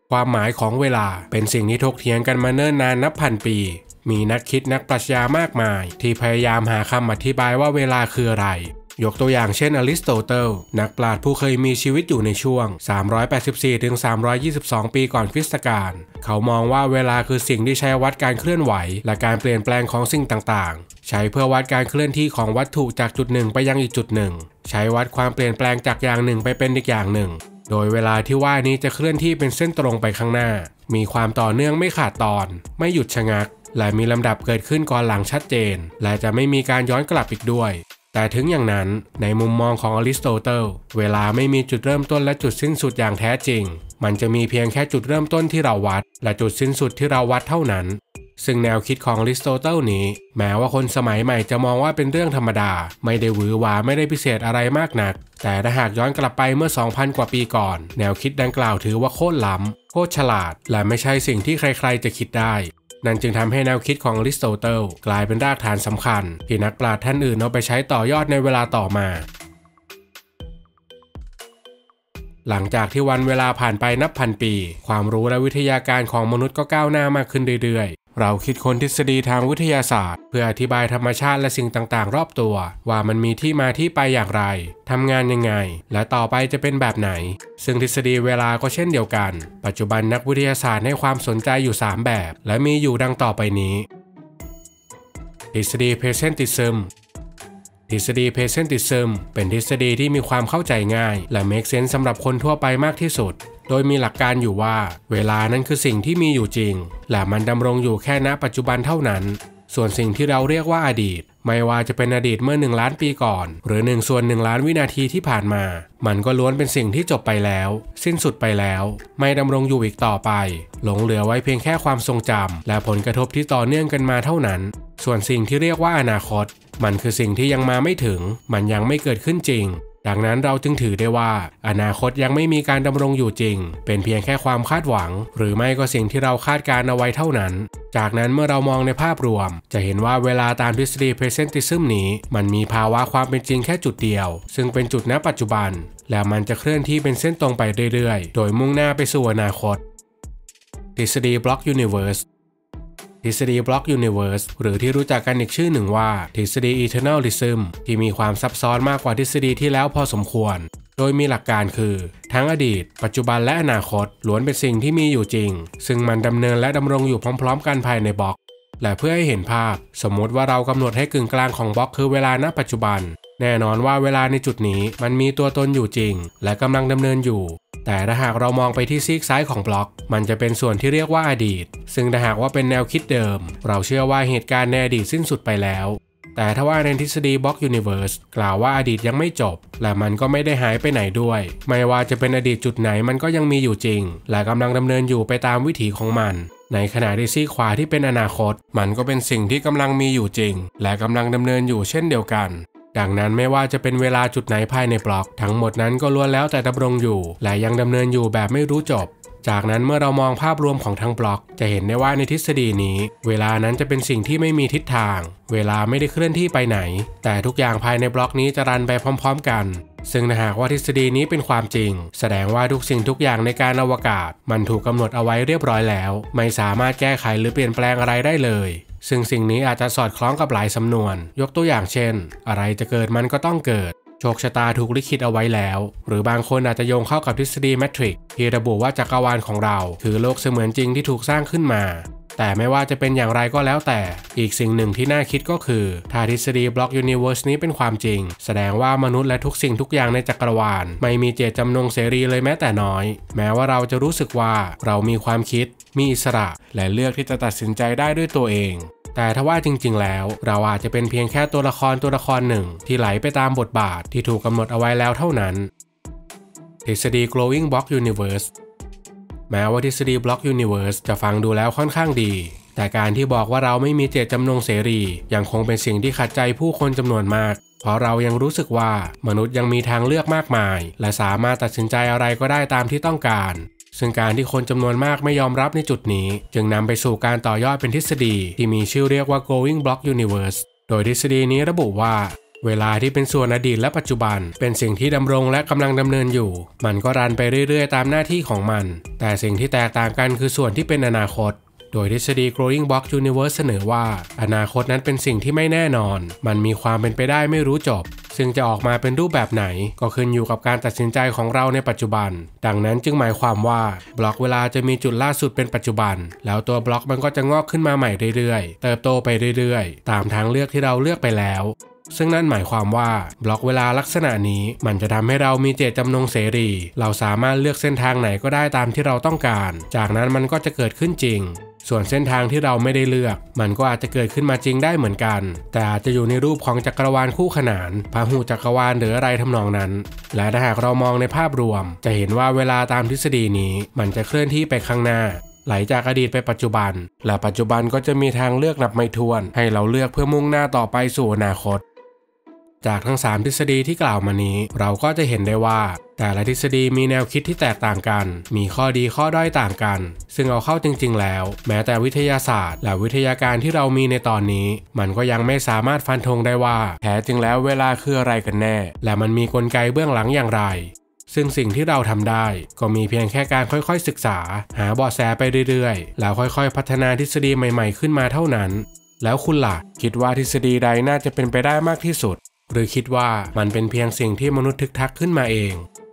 ความหมายของเวลาเป็นสิ่งที่ถกเถียงกันมาเนิ่นนานนับพันปีมีนักคิดนักปรัชญามากมายที่พยายามหาคำอธิบายว่าเวลาคืออะไรยกตัวอย่างเช่นอริสโตเติลนักปราชญ์ผู้เคยมีชีวิตอยู่ในช่วง384-322 ปีก่อนคริสตกาลเขามองว่าเวลาคือสิ่งที่ใช้วัดการเคลื่อนไหวและการเปลี่ยนแปลงของสิ่งต่างๆใช้เพื่อวัดการเคลื่อนที่ของวัตถุจากจุดหนึ่งไปยังอีกจุดหนึ่งใช้วัดความเปลี่ยนแปลงจากอย่างหนึ่งไปเป็นอีกอย่างหนึ่งโดยเวลาที่ว่านี้จะเคลื่อนที่เป็นเส้นตรงไปข้างหน้ามีความต่อเนื่องไม่ขาดตอนไม่หยุดชะงักและมีลำดับเกิดขึ้นก่อนหลังชัดเจนและจะไม่มีการย้อนกลับอีกด้วยแต่ถึงอย่างนั้นในมุมมองของอริสโตเติลเวลาไม่มีจุดเริ่มต้นและจุดสิ้นสุดอย่างแท้จริงมันจะมีเพียงแค่จุดเริ่มต้นที่เราวัดและจุดสิ้นสุดที่เราวัดเท่านั้นซึ่งแนวคิดของอริสโตเติลนี้แม้ว่าคนสมัยใหม่จะมองว่าเป็นเรื่องธรรมดาไม่ได้หวือหวาไม่ได้พิเศษอะไรมากนักแต่ถ้าหากย้อนกลับไปเมื่อ 2,000 กว่าปีก่อนแนวคิดดังกล่าวถือว่าโคตรล้ำโคตรฉลาดและไม่ใช่สิ่งที่ใครๆจะคิดได้นั่นจึงทำให้แนวคิดของอริสโตเติลกลายเป็นรากฐานสำคัญที่นักปราชญ์ท่านอื่นเอาไปใช้ต่อยอดในเวลาต่อมาหลังจากที่วันเวลาผ่านไปนับพันปีความรู้และวิทยาการของมนุษย์ก็ก้าวหน้ามากขึ้นเรื่อยๆเราคิดค้นทฤษฎีทางวิทยาศาสตร์เพื่ออธิบายธรรมชาติและสิ่งต่างๆรอบตัวว่ามันมีที่มาที่ไปอย่างไรทำงานยังไงและต่อไปจะเป็นแบบไหนซึ่งทฤษฎีเวลาก็เช่นเดียวกันปัจจุบันนักวิทยาศาสตร์ให้ความสนใจอยู่3แบบและมีอยู่ดังต่อไปนี้ทฤษฎี Presentismทฤษฎี Presentism เป็นทฤษฎีที่มีความเข้าใจง่ายและ make sense สำหรับคนทั่วไปมากที่สุดโดยมีหลักการอยู่ว่าเวลานั้นคือสิ่งที่มีอยู่จริงและมันดำรงอยู่แค่ณปัจจุบันเท่านั้นส่วนสิ่งที่เราเรียกว่าอดีตไม่ว่าจะเป็นอดีตเมื่อ1 ล้านปีก่อนหรือ1 ส่วน 1 ล้านวินาทีที่ผ่านมามันก็ล้วนเป็นสิ่งที่จบไปแล้วสิ้นสุดไปแล้วไม่ดำรงอยู่อีกต่อไปหลงเหลือไว้เพียงแค่ความทรงจำและผลกระทบที่ต่อเนื่องกันมาเท่านั้นส่วนสิ่งที่เรียกว่าอนาคตมันคือสิ่งที่ยังมาไม่ถึงมันยังไม่เกิดขึ้นจริงดังนั้นเราจึงถือได้ว่าอนาคตยังไม่มีการดำรงอยู่จริงเป็นเพียงแค่ความคาดหวังหรือไม่ก็สิ่งที่เราคาดการเอาไว้เท่านั้นจากนั้นเมื่อเรามองในภาพรวมจะเห็นว่าเวลาตามทฤษฎี Presentism นี้มันมีภาวะความเป็นจริงแค่จุดเดียวซึ่งเป็นจุดณปัจจุบันและมันจะเคลื่อนที่เป็นเส้นตรงไปเรื่อยๆโดยมุ่งหน้าไปสู่อนาคตทฤษฎี Block Universeทฤษฎี Block Universe หรือที่รู้จักกันอีกชื่อหนึ่งว่าทฤษฎี Eternalism ที่มีความซับซ้อนมากกว่าทฤษฎีที่แล้วพอสมควรโดยมีหลักการคือทั้งอดีตปัจจุบันและอนาคตล้วนเป็นสิ่งที่มีอยู่จริงซึ่งมันดำเนินและดำรงอยู่พร้อมๆกันภายในบล็อกและเพื่อให้เห็นภาพสมมติว่าเรากำหนดให้กึ่งกลางของบล็อกคือเวลาณปัจจุบันแน่นอนว่าเวลาในจุดนี้มันมีตัวตนอยู่จริงและกำลังดำเนินอยู่แต่ถ้าหากเรามองไปที่ซีกซ้ายของบล็อกมันจะเป็นส่วนที่เรียกว่าอดีตซึ่งถ้าหากว่าเป็นแนวคิดเดิมเราเชื่อว่าเหตุการณ์ในอดีตสิ้นสุดไปแล้วแต่ถ้าว่าในทฤษฎี Block Universe กล่าวว่าอดีตยังไม่จบและมันก็ไม่ได้หายไปไหนด้วยไม่ว่าจะเป็นอดีตจุดไหนมันก็ยังมีอยู่จริงและกำลังดำเนินอยู่ไปตามวิถีของมันในขณะที่ซีกขวาที่เป็นอนาคตมันก็เป็นสิ่งที่กำลังมีอยู่จริงและกำลังดำเนินอยู่เช่นเดียวกันดังนั้นไม่ว่าจะเป็นเวลาจุดไหนภายในบล็อกทั้งหมดนั้นก็ล้วนแล้วแต่ดำรงอยู่และยังดำเนินอยู่แบบไม่รู้จบจากนั้นเมื่อเรามองภาพรวมของทั้งบล็อกจะเห็นได้ว่าในทฤษฎีนี้เวลานั้นจะเป็นสิ่งที่ไม่มีทิศทางเวลาไม่ได้เคลื่อนที่ไปไหนแต่ทุกอย่างภายในบล็อกนี้จะรันไปพร้อมๆกันซึ่งถ้าหากว่าทฤษฎีนี้เป็นความจริงแสดงว่าทุกสิ่งทุกอย่างในการอวกาศมันถูกกำหนดเอาไว้เรียบร้อยแล้วไม่สามารถแก้ไขหรือเปลี่ยนแปลงอะไรได้เลยซึ่งสิ่งนี้อาจจะสอดคล้องกับหลายสำนวนยกตัวอย่างเช่นอะไรจะเกิดมันก็ต้องเกิดโชคชะตาถูกลิขิตเอาไว้แล้วหรือบางคนอาจจะโยงเข้ากับทฤษฎีแมทริกซ์ที่ระบุว่าจักรวาลของเราคือโลกเสมือนจริงที่ถูกสร้างขึ้นมาแต่ไม่ว่าจะเป็นอย่างไรก็แล้วแต่อีกสิ่งหนึ่งที่น่าคิดก็คือถ้าทฤษฎี Block Universe นี้เป็นความจริงแสดงว่ามนุษย์และทุกสิ่งทุกอย่างในจักรวาลไม่มีเจตจำนงเสรีเลยแม้แต่น้อยแม้ว่าเราจะรู้สึกว่าเรามีความคิดมีอิสระและเลือกที่จะตัดสินใจได้ด้วยตัวเองแต่ถ้าว่าจริงๆแล้วเราอาจจะเป็นเพียงแค่ตัวละครหนึ่งที่ไหลไปตามบทบาทที่ถูกกำหนดเอาไว้แล้วเท่านั้นทฤษฎี Glowing Block Universe แม้ว่าทฤษฎี Block Universe จะฟังดูแล้วค่อนข้างดีแต่การที่บอกว่าเราไม่มีเจตจำนงเสรียังคงเป็นสิ่งที่ขัดใจผู้คนจำนวนมากเพราะเรายังรู้สึกว่ามนุษย์ยังมีทางเลือกมากมายและสามารถตัดสินใจอะไรก็ได้ตามที่ต้องการซึ่งการที่คนจำนวนมากไม่ยอมรับในจุดนี้จึงนำไปสู่การต่อยอดเป็นทฤษฎีที่มีชื่อเรียกว่า Glowing Block Universe โดยทฤษฎีนี้ระบุว่าเวลาที่เป็นส่วนอดีตและปัจจุบันเป็นสิ่งที่ดำรงและกำลังดำเนินอยู่มันก็รันไปเรื่อยๆตามหน้าที่ของมันแต่สิ่งที่แตกต่างกันคือส่วนที่เป็นอนาคตโดยทฤษฎี Growing Block Universe เสนอว่าอนาคตนั้นเป็นสิ่งที่ไม่แน่นอนมันมีความเป็นไปได้ไม่รู้จบซึ่งจะออกมาเป็นรูปแบบไหนก็ขึ้นอยู่กับการตัดสินใจของเราในปัจจุบันดังนั้นจึงหมายความว่าบล็อกเวลาจะมีจุดล่าสุดเป็นปัจจุบันแล้วตัวบล็อกมันก็จะงอกขึ้นมาใหม่เรื่อยๆเติบโตไปเรื่อยๆตามทางเลือกที่เราเลือกไปแล้วซึ่งนั่นหมายความว่าบล็อกเวลาลักษณะนี้มันจะทำให้เรามีเจตจำนงเสรีเราสามารถเลือกเส้นทางไหนก็ได้ตามที่เราต้องการจากนั้นมันก็จะเกิดขึ้นจริงส่วนเส้นทางที่เราไม่ได้เลือกมันก็อาจจะเกิดขึ้นมาจริงได้เหมือนกันแต่อาจจะอยู่ในรูปของจักรวาลคู่ขนานพหุจักรวาลหรืออะไรทำนองนั้นและถ้าหากเรามองในภาพรวมจะเห็นว่าเวลาตามทฤษฎีนี้มันจะเคลื่อนที่ไปข้างหน้าไหลจากอดีตไปปัจจุบันและปัจจุบันก็จะมีทางเลือกนับไม่ถ้วนให้เราเลือกเพื่อมุ่งหน้าต่อไปสู่อนาคตจากทั้ง3ทฤษฎีที่กล่าวมานี้เราก็จะเห็นได้ว่าแต่ละทฤษฎีมีแนวคิดที่แตกต่างกันมีข้อดีข้อด้อยต่างกันซึ่งเอาเข้าจริงๆแล้วแม้แต่วิทยาศาสตร์และวิทยาการที่เรามีในตอนนี้มันก็ยังไม่สามารถฟันธงได้ว่าแท้จริงแล้วเวลาคืออะไรกันแน่และมันมีกลไกเบื้องหลังอย่างไรซึ่งสิ่งที่เราทำได้ก็มีเพียงแค่การค่อยๆศึกษาหาเบาะแสไปเรื่อยๆแล้วค่อยๆพัฒนาทฤษฎีใหม่ๆขึ้นมาเท่านั้นแล้วคุณล่ะคิดว่าทฤษฎีใดน่าจะเป็นไปได้มากที่สุดหรือคิดว่ามันเป็นเพียงสิ่งที่มนุษย์ทึกทักขึ้นมาเอง